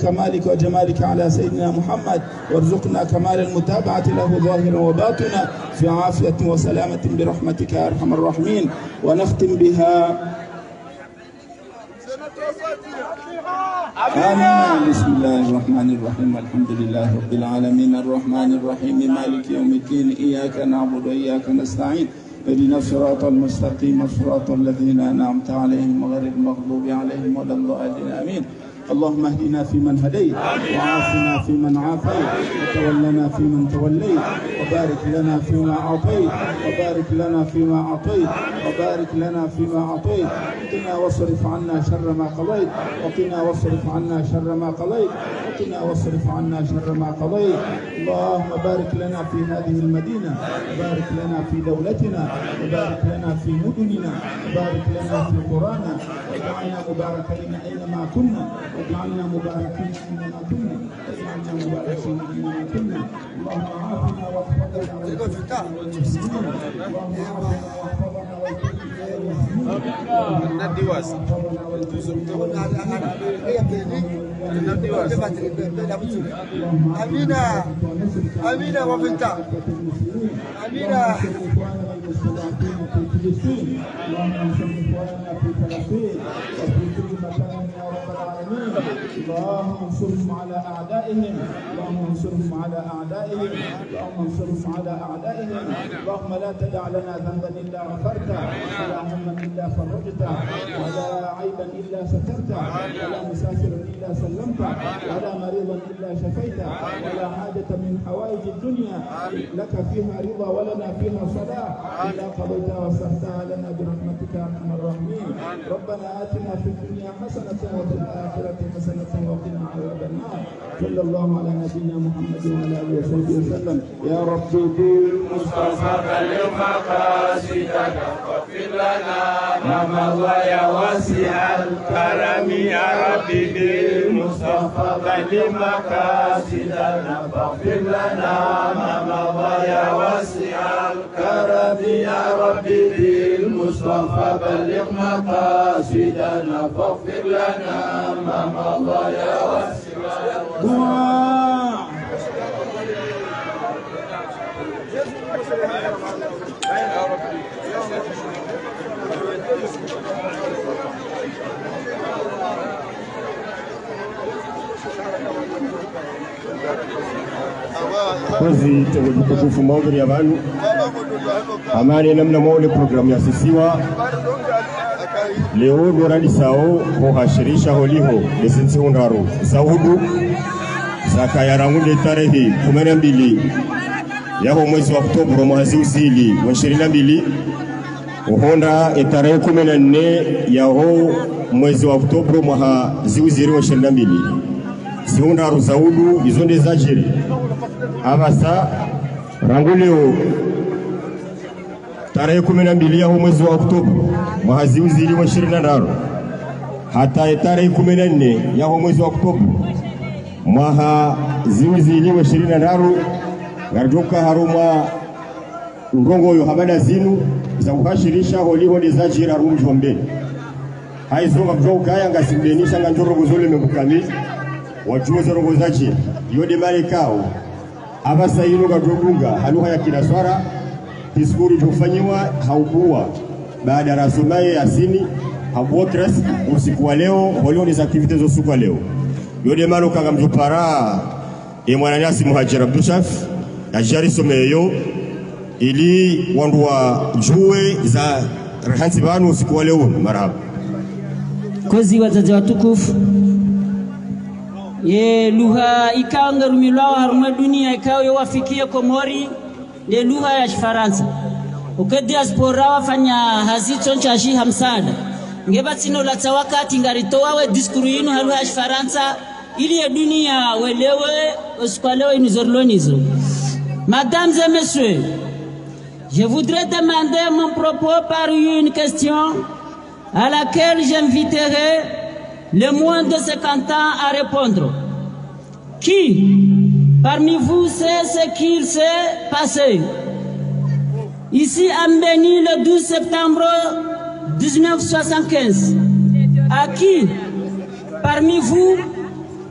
كمالك وجمالك على سيدنا محمد، وارزقنا كمال المتابعة له ظاهرا وباطنا في عافية وسلامة برحمتك يا أرحم الراحمين. ونختم بها آمين. بسم الله الرحمن الرحيم. الحمد لله رب العالمين الرحمن الرحيم مالك يوم الدين، إياك نعبد وإياك نستعين، اهدنا الصراط المستقيم صراط الذين أنعمت عليهم غير المغضوب عليهم ولا الضالين آمين. اللهم اهدنا فيمن هديت، وعافنا فيمن عافيت، وتولنا فيمن توليت، وبارك لنا فيما أعطيت، وبارك لنا فيما أعطيت، وبارك لنا فيما أعطيت. قنا واصرف عنا شر ما قضيت، وقنا واصرف عنا شر ما قضيت، وقنا واصرف عنا شر ما قضيت. اللهم بارك لنا في هذه المدينة، وبارك لنا في دولتنا، وبارك لنا في مدننا، وبارك لنا في قرانا، واجعلنا مباركين أينما كنا، واجعلنا مباركين أينما كنا، واجعلنا مباركين أينما كنا. اللهم عافنا واحفظنا والمسلمين، اللهم عافنا واحفظنا Amina, Amina wafita, Amina. اللهم انصرهم على أعدائهم، اللهم انصرهم على أعدائهم، اللهم انصرهم على أعدائهم. اللهم لا تدع لنا ذنبا إلا غفرته، ولا هما إلا فرجته، ولا عيبا إلا سترته، ولا مسافرا إلا سلمته، ولا مريضا إلا شفيته، ولا حاجة من حوائج الدنيا لك فيها رضا ولنا فيها صلاح إلا قضيتها وسهلتها لنا برحمتك يا أرحم الراحمين. ربنا آتنا في الدنيا حسنة وفي الآخرة حسنة وقنا عذاب النار. صلى الله على نبينا محمد وعلى آله وصحبه وسلم. يا ربي بالمصطفى بلغ مقاصدك واغفر لنا ما مضى يا واسع الكرم. يا ربي بالمصطفى بلغ مقاصدنا فاغفر لنا ما مضى يا واسع الكرم. يا ربي بالمصطفى بلغ مقاصدنا فاغفر لنا ما مضى يا واسع kozi tukufu maudhui ya bantu amani namna maule programu ya sisiwa leo dorani sao kuhashirisha holiho desinsi hundaru saudu saka ya rangunde tarehe 12 yaho mwezi wa Oktoba mwezi usili wa 22 uhonda tarehe 14 yaho mwezi wa Oktoba mwaha ziuziri wa 22 siundaru saudu izonde zajiri abasa ranguleo tarehe 12 ya mwezi wa Oktoba mwazi uzili wa 25 hata tarehe 14 ya mwezi wa Oktoba mwaha ziuzili wa 25 gardoka haruma ngongo yo habada zinu za kuhashirisha holiho dezajira rumjombe haizonga mjoka yanga simbenisha nganjoro gozole mekukami wajuze rongozaji yode marekao abasa yino gadodunga haluha ya kila swara diskuri tufanyiwa haukuwa baada ya rasumaye yasini habuotres usiku wa leo holio ni activities za usiku wa leo yode malo kanga mjopara mwananyasi muhajir Abdushaf ajari someyo ili wandu wa juwe za rahansi banu usiku wa leo marhaba kozi wazazi watukufu ye luha ikanga rumilwa haruma dunia ikao yawafikie Komori de luha ya Faransa uke diaspora wafanya hazito nchashi hamsada ngeba tino la wakati ngaritoa we diskuru yinu haluha ya Faransa ili ya dunia welewe usikwalewe inizorlonizo. Mesdames et messieurs, je voudrais demander mon propos par une question à laquelle j'inviterai le moins de 50 ans à répondre. Qui parmi vous sait ce qu'il s'est passé ici à Mbéni le 12 septembre 1975? À qui parmi vous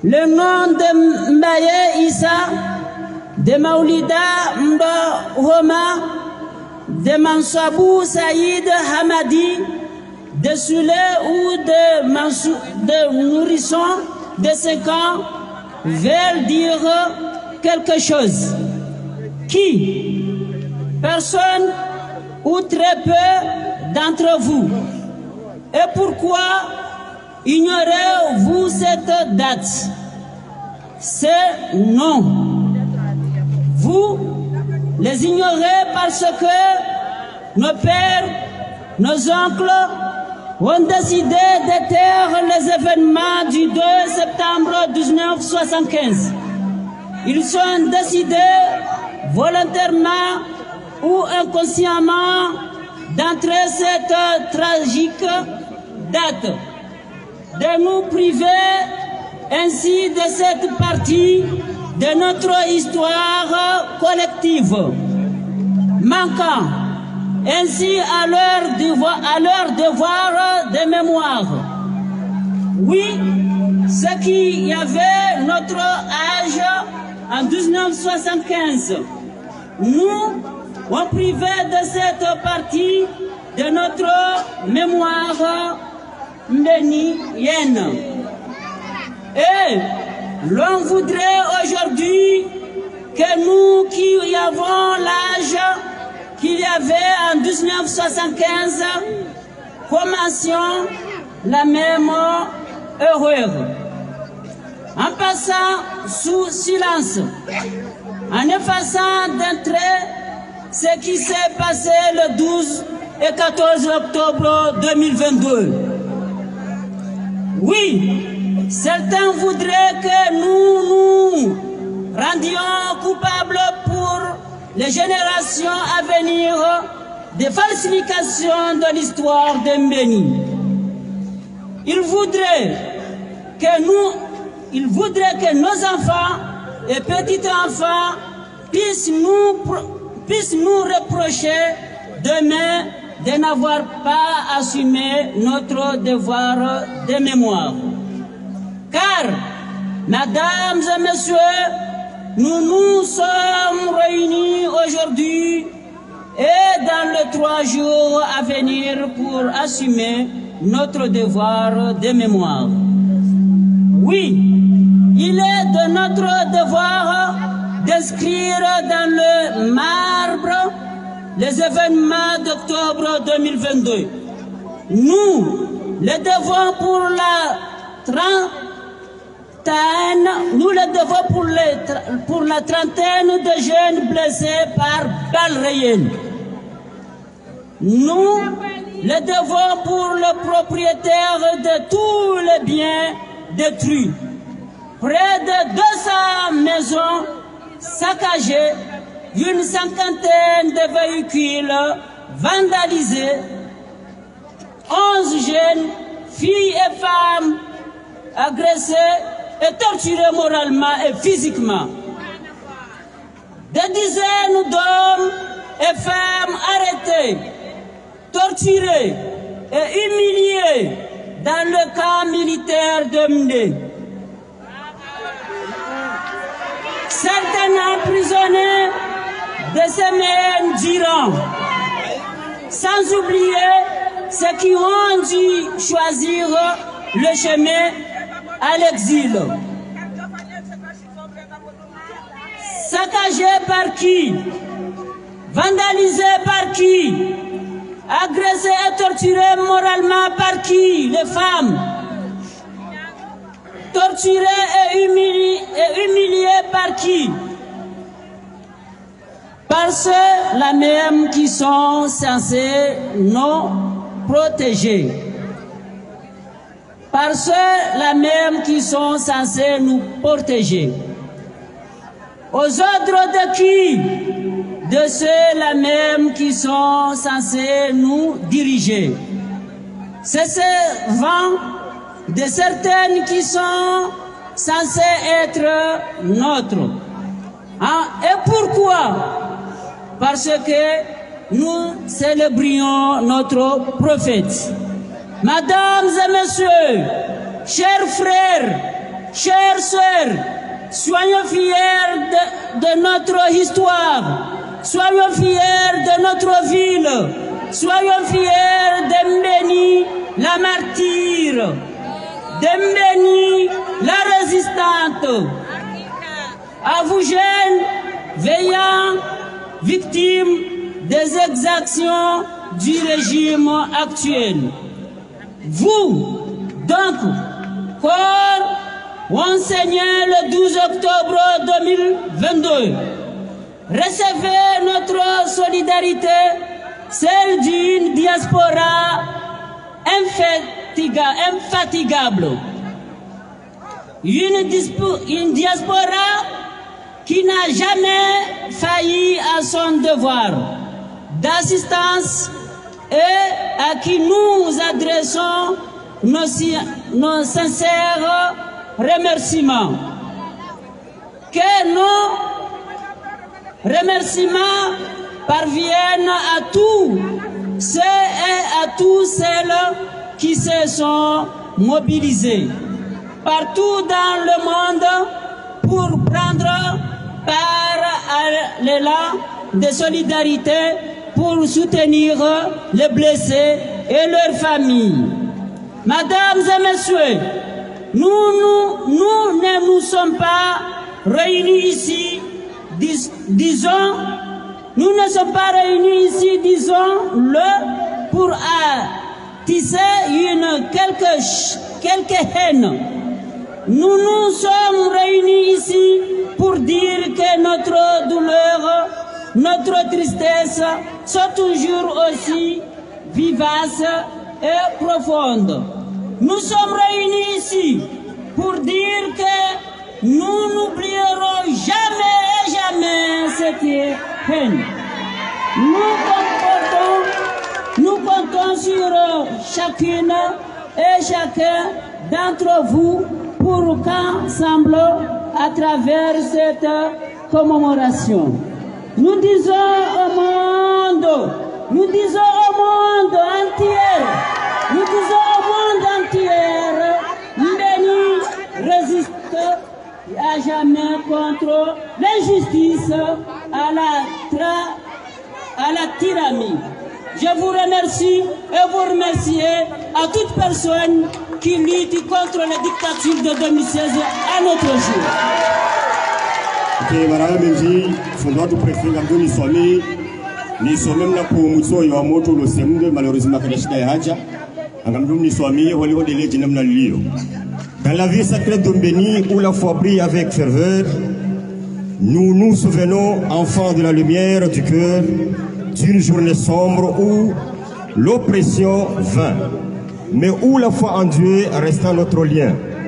le nom de Mbaye Issa, de Maoulida Mdo Homa, de Mansabou Saïd Hamadi, de Soulé ou de Nourrisson de 5 ans veulent dire quelque chose. Qui? Personne ou très peu d'entre vous. Et pourquoi ignorez-vous cette date? C'est non. Vous les ignorez parce que nos pères, nos oncles ont décidé de taire les événements du 2 septembre 1975. Ils ont décidé volontairement ou inconsciemment d'entrer cette tragique date, de nous priver ainsi de cette partie de notre histoire collective, manquant ainsi à leur devoir de mémoire. Oui, ceux qui avaient notre âge en 1975, nous on privé de cette partie de notre mémoire bénienne. Et l'on voudrait aujourd'hui que nous qui avons l'âge qu'il y avait en 1975 commencions la même erreur. En passant sous silence, en effaçant d'un trait ce qui s'est passé le 12 et 14 octobre 2022. Oui, certains voudraient que nous rendions coupables pour les générations à venir des falsifications de l'histoire de Mbéni. Ils voudraient que nos enfants et petits-enfants puissent nous reprocher demain de n'avoir pas assumé notre devoir de mémoire. Car, mesdames et messieurs, nous nous sommes réunis aujourd'hui et dans les 3 jours à venir pour assumer notre devoir de mémoire. Oui, il est de notre devoir d'inscrire dans le marbre les événements d'octobre 2022. Nous le devons pour la trentaine de jeunes blessés par balles réelles. Nous le devons pour le propriétaire de tous les biens détruits. Près de 200 maisons saccagées, une cinquantaine de véhicules vandalisés, 11 jeunes, filles et femmes agressées et torturées moralement et physiquement. Des dizaines d'hommes et femmes arrêtés, torturés et humiliés dans le camp militaire de Mdé. Certains emprisonnés des semaines durant, sans oublier ceux qui ont dû choisir le chemin à l'exil. Saccagés par qui? Vandalisés par qui? Agressés et torturés moralement par qui? Les femmes. Torturés et humiliés par qui? Par ceux-là même qui sont censés nous protéger. Par ceux-là même qui sont censés nous protéger. Aux ordres de qui? De ceux-là même qui sont censés nous diriger. C'est ce vent de certaines qui sont censées être nôtres. Et pourquoi? Parce que nous célébrions notre prophète. Mesdames et messieurs, chers frères, Chères sœurs, soyons fiers de notre histoire, soyons fiers de notre ville, soyons fiers d'Mbeni, la martyre, d'Mbeni, la résistante. À vous jeunes, veillants, victimes des exactions du régime actuel. Vous, donc, corps enseigné le 12 octobre 2022, recevez notre solidarité, celle d'une diaspora infatigable. Une diaspora qui n'a jamais failli à son devoir d'assistance et à qui nous adressons nos sincères remerciements. Que nos remerciements parviennent à tous ceux et à tous celles qui se sont mobilisés partout dans le monde pour prendre part à l'élan de solidarité pour soutenir les blessés et leurs familles. Mesdames et messieurs, nous ne nous sommes pas réunis ici, nous ne sommes pas réunis ici, disons-le, pour tisser quelque haine. Nous nous sommes réunis ici pour dire que notre douleur, notre tristesse sont toujours aussi vivaces et profondes. Nous sommes réunis ici pour dire que nous n'oublierons jamais cette haine. Nous comptons sur chacune et chacun d'entre vous pour qu'ensemble, à travers cette commémoration, nous disons au monde entier, Mbeni résiste à jamais contre l'injustice, à la tyrannie. Je vous remercie et vous remercier à toute personne qui lutte contre la dictature de 2016 à notre jour. Ok, madame, fondant du préfet Gabdoni Swami, ni sommes là pour Moutso et Wamoto, le CM2, malheureusement, Kadashida et Hadja, Gabdoni Swami, Hollywood et les Jinam Nalio. Dans la vie sacrée d'Umbeni, où la foi brille avec ferveur, nous nous souvenons, enfants de la lumière du cœur, d'une journée sombre où l'oppression vint, mais où la foi en Dieu resta notre lien.